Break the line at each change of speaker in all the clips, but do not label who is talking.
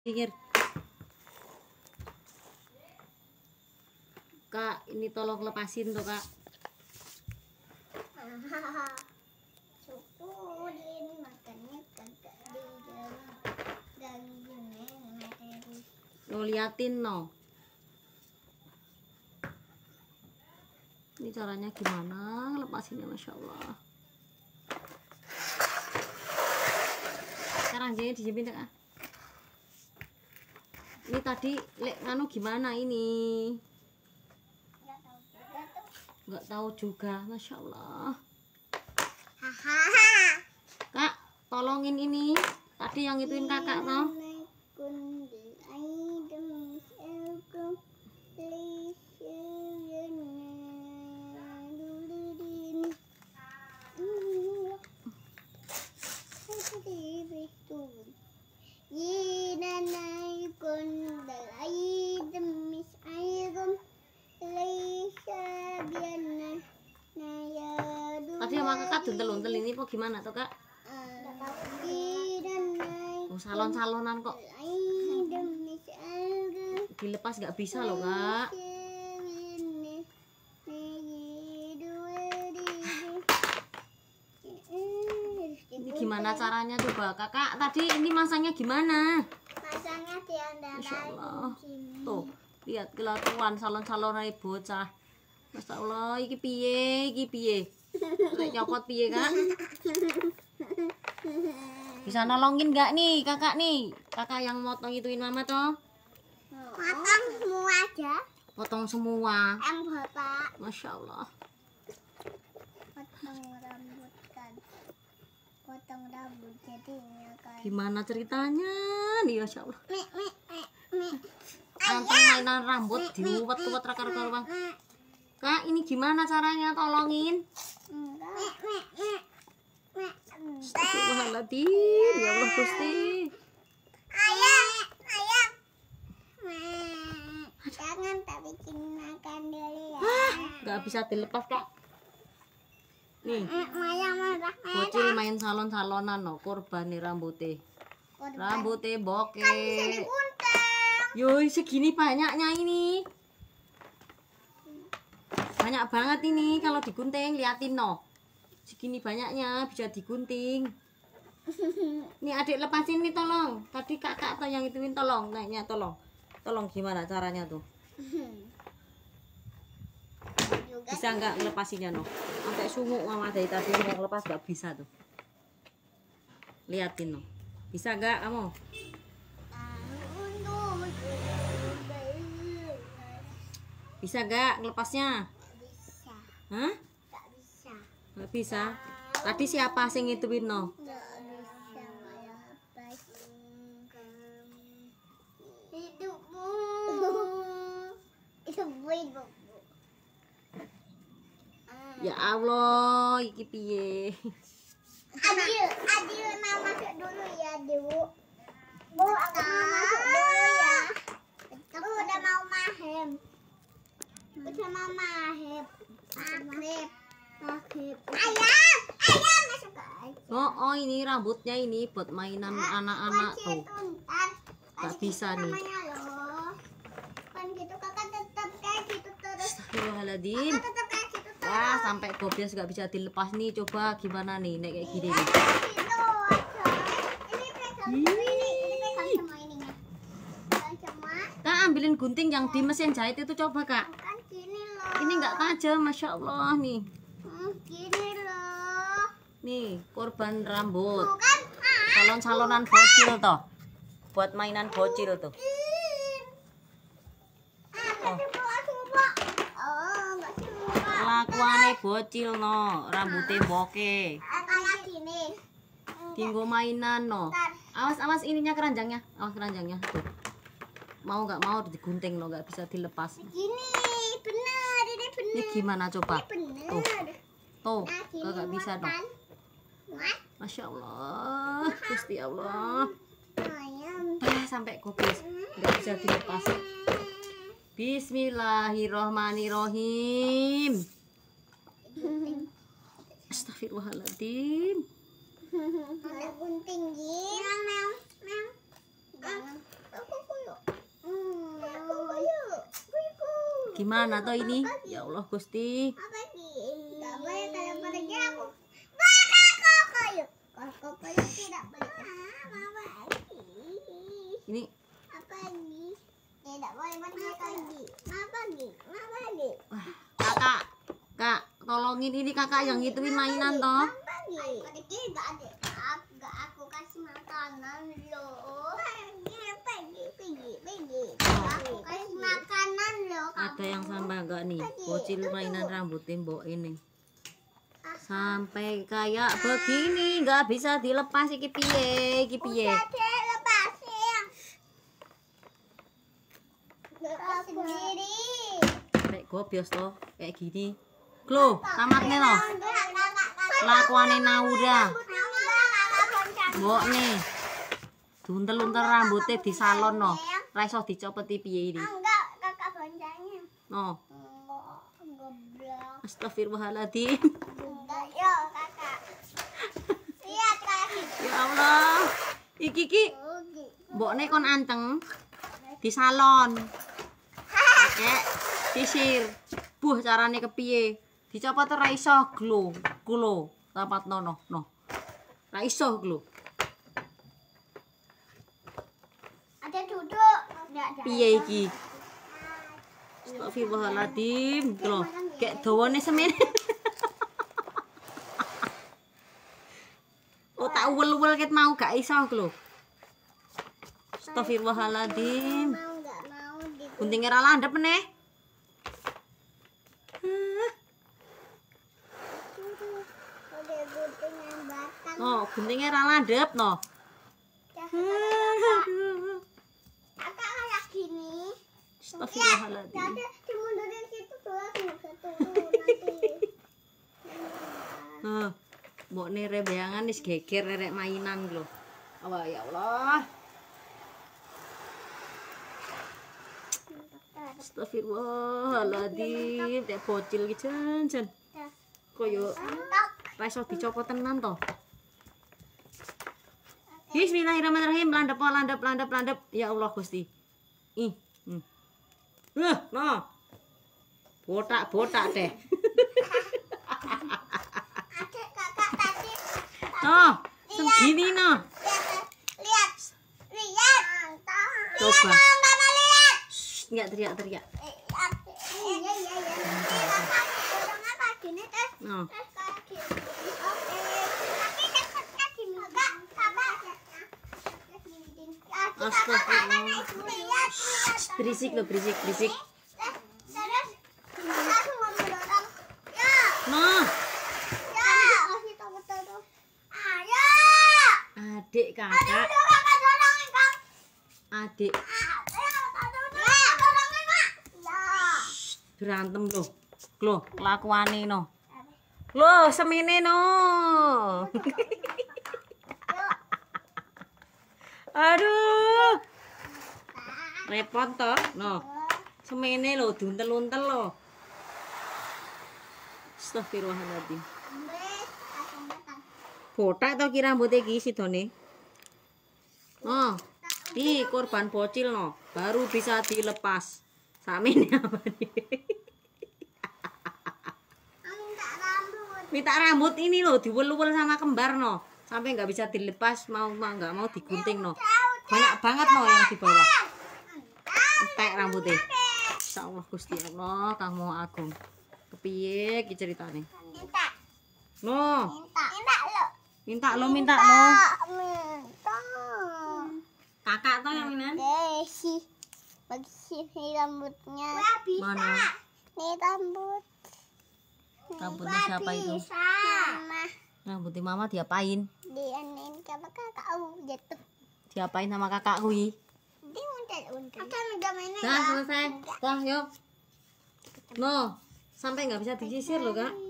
Pinggir. Kak, ini tolong lepasin tuh, Kak.
Syukurin makannya kagak digangguin materi.
Lo liatin no. Ini caranya gimana lepasinnya, Masya Allah. Sekarang jadi dijepit, Kak. Ini tadi lek nganu gimana ini? Nggak tahu juga, Masya Allah. Kak, tolongin ini. Tadi yang ituin kakak toh. Tadi sama kakak duntel-duntel ini kok gimana tuh, Kak? Oh, salon-salonan kok. Dilepas nggak bisa loh, Kak. Ini gimana caranya coba, Kakak? Tadi ini masangnya gimana?
Masangnya di antara
Masya Allah.
sini.
Tuh, lihat kelakuan salon-salonan bocah. Masya Allah, iki piye, iki piye? Lek nyopot piye, Kak? Bisa nolongin nggak nih, Kakak nih? Kakak yang motong ituin mama toh?
Potong semua aja.
Potong semua.
Bapak
Masya Allah.
potong rambut kan. Potong rambut jadinya kan.
Gimana ceritanya nih, Masya Allah.
Mi.
Anteng mainan rambut diuwet-uwet rakar-rakar, Bang. Kak, ini gimana caranya? Tolongin. Astagfirullahaladzim, ya Allah Gusti.
Ayam. Jangan tak bikin makan dulu ya.
Gak bisa dilepas, Kak. Nih,
Ayam marah.
bocil main salon-salonan no, korban nih rambutnya. Rambutnya bokeh. Yoi, segini banyaknya ini. Banyak banget ini kalau digunting, liatin no. Segini banyaknya bisa digunting. Nih adik lepasin nih tolong. Tadi kakak atau yang ituin tolong, naiknya tolong. Tolong gimana caranya tuh? Bisa nggak ngelepasinnya no? Sampai sungguh mama dari tadi mau lepas nggak bisa tuh. Liatin no. Bisa nggak kamu? Bisa nggak ngelepasnya?
Bisa.
Hah?
Tak bisa.
Nggak bisa. Tadi siapa sing ngituin no?
Nggak bisa melepas hidupmu. Hidupmu.
Ya Allah, iki piye?
Adil mau masuk dulu ya, Bu. Bu, aku mau masuk dulu ya. Bu, udah mau mahem. Udah mau mahem. Mahem. Ayam masuk aja.
Oh, ini rambutnya ini buat mainan anak-anak tuh. Nggak bisa nih.
Kan gitu kakak tetap kayak gitu terus.
Astagfirullahaladzim.
Kakak tetap kayak gitu terus.
Wah, sampai gobias nggak bisa dilepas nih. Coba gimana nih, naik kayak gini nih.
Gitu aja. Ini pegang semua ini pegang semua ininya. Pegang semua.
Kak, ambilin gunting yang di mesin jahit itu coba, Kak.
Kan gini loh.
Ini nggak tajam, Masya Allah nih.
Gini loh.
Nih, korban rambut.
Bukan.
Salon-salonan bocil toh. Buat mainan bocil tuh.
Nggak semua. Oh, nggak semua.
Kelakuannya bocil no, rambutnya bokeh.
Kayak gini.
Tinggal mainan no. Awas ininya keranjangnya, awas keranjangnya tuh. Mau nggak mau digunting no, nggak bisa dilepas.
Gini, bener, ini bener.
Ini gimana coba?
Bener.
Tuh,
Nah, gini
nggak bisa no.
makan. Muat.
Masya Allah, Gusti Allah.
Ayam.
Sampai kopis, nggak bisa dilepas. Bismillahirrohmanirrohim. Astagfirullahaladzim.
Ada gunting gini. Meong.
Gimana toh ini? Ya Allah Gusti.
Apa ini? Nggak boleh kalau pergi aku. Bakar koko yuk. Koko yuk tidak boleh. Mama
Ini
apa ini? Tidak boleh pergi lagi. Mama lagi.
kakak, kak, tolongin ini kakak yang ngituin mainan toh.
Pergi nggak ada. Nggak aku kasih makanan loh. Pergi. Aku kasih makanan loh.
Ada yang sama enggak nih? Bocil mainan rambutin mbok ini. Sampai kayak begini nggak bisa dilepas iki piye? Iki piye?
Lepasin. Lepas sendiri.
Kayak gobios toh, kayak gini. Loh, tamatnya loh. Lakuane Naura. Mbok nih. Duntel-untel rambutnya di salon no. Ra iso dicopeti piye ini.
Enggak, kakak boncengnya.
No.
Goblok.
Astagfirullahaladzim.
Enggak, yo kakak. Lihat kaki.
Ya Allah. Iki mbokne kon anteng di salon. Pakai sisir. Buh carane kepiye? Dicopot ora iso glo. Tapatno no. Ra iso glo.
Ada duduk. Enggak ada.
Piye iki? Astagfirullahaladzim. Lho, kayak dawane semene. Oh, tak uwel-uwel ket mau gak iso lho. Astagfirullahaladzim.
Enggak mau di.
Guntinge ra landhep meneh.
Ada gunting yang batang.
No, guntinge ra landhep no.
Kakak kayak gini.
Astagfirullahaladzim.
Jadi dimundurin situ doang enggak turun nanti.
Nah, mbokne rembeangan wis geger rerek mainan lho. Allah ya Allah. Astagfirullahaladzim, nek bocil ki jan. Koyo ra iso dicopot tenan to. Bismillahirrahmanirrahim. Landep. Ya Allah Gusti. Nah. Botak deh.
Adik kakak tadi.
Noh, segini noh.
Lihat.
Coba.
Mama lihat.
Enggak teriak-teriak.
Iya. Kakak dorong apa gini teh?
Noh.
Kayak gini. Oke. Tapi dekatnya gini. Kakak.
Astagfirullah.
Lihat.
Berisik loh, berisik.
Terus aku mau mendorong. Ya.
Noh,
Ya. Kasih tahu betul. Ayo.
adik kakak,
Kakak dorongin, Kang.
adik berantem loh. Loh, kelakuane no. Loh, semene no. Aduh. Repot toh, no. Semene lo, duntel-untel lo. Astagfirullahaladzim. Botak to ki rambut iki sidone. Oh. Nih korban bocil no, baru bisa dilepas. Samene apa nih? Minta rambut ini loh, diwel-wel sama kembar no. Sampai nggak bisa dilepas, nggak mau digunting no. Banyak banget no yang di bawah. Entek rambutnya. Insyaallah Gusti Allah, kamu agung. Kepiye ki ceritane? No. Minta lo. Kakak tuh yang minan?
Bagi rambutnya.
Mana?
Nih rambut.
Rambutnya siapa itu?
Mama.
Rambutnya mama diapain?
Dianin sama kakak jatuh.
Diapain sama kakak kui?
Dia untel. Akan udah mainnya
Dah selesai. Dah yuk. No, sampai nggak bisa disisir loh kak.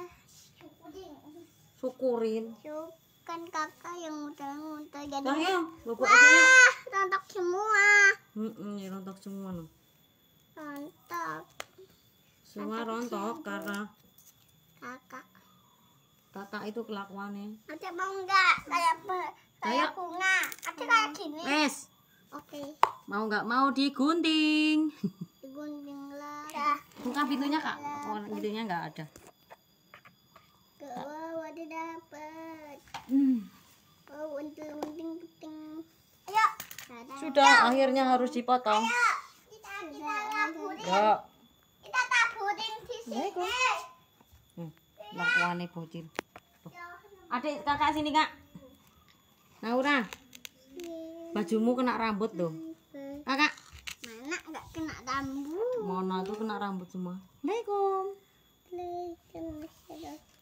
Syukurin.
Kan kakak yang muter-muter jadi.
Dah yuk, bubuk aja yuk.
Rontok semua.
Ya rontok semua no.
Rontok.
Semua rontok karena
Kakak.
itu kelakuannya.
Ada mau enggak? Kayak
Ayo.
bunga. Ada kayak gini.
Wes,
Oke.
mau nggak mau digunting.
Digunting lah.
Buka pintunya kak. Oh pintunya nggak ada.
Wow, ada dapat. Oh, unting. Ayo.
Sudah akhirnya harus dipotong.
Kita taburin.
Ya.
Kita taburin di sini.
Lakuannya bocil. Adik kakak sini kak. Naura, bajumu kena rambut loh. Kakak.
Mana nggak kena rambut?
Mana tuh kena rambut semua. Assalamualaikum.
Waalaikumsalam.